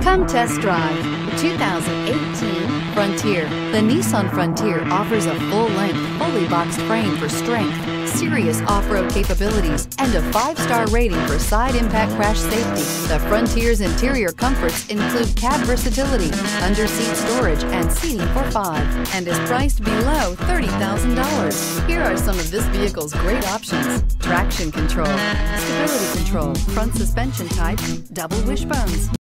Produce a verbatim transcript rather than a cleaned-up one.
Come test drive the two thousand eighteen Frontier. The Nissan Frontier offers a full-length, fully boxed frame for strength, serious off-road capabilities, and a five-star rating for side impact crash safety. The Frontier's interior comforts include cab versatility, under-seat storage, and seating for five, and is priced below thirty thousand dollars. Here are some of this vehicle's great options: traction control, stability control, front suspension type, double wishbones,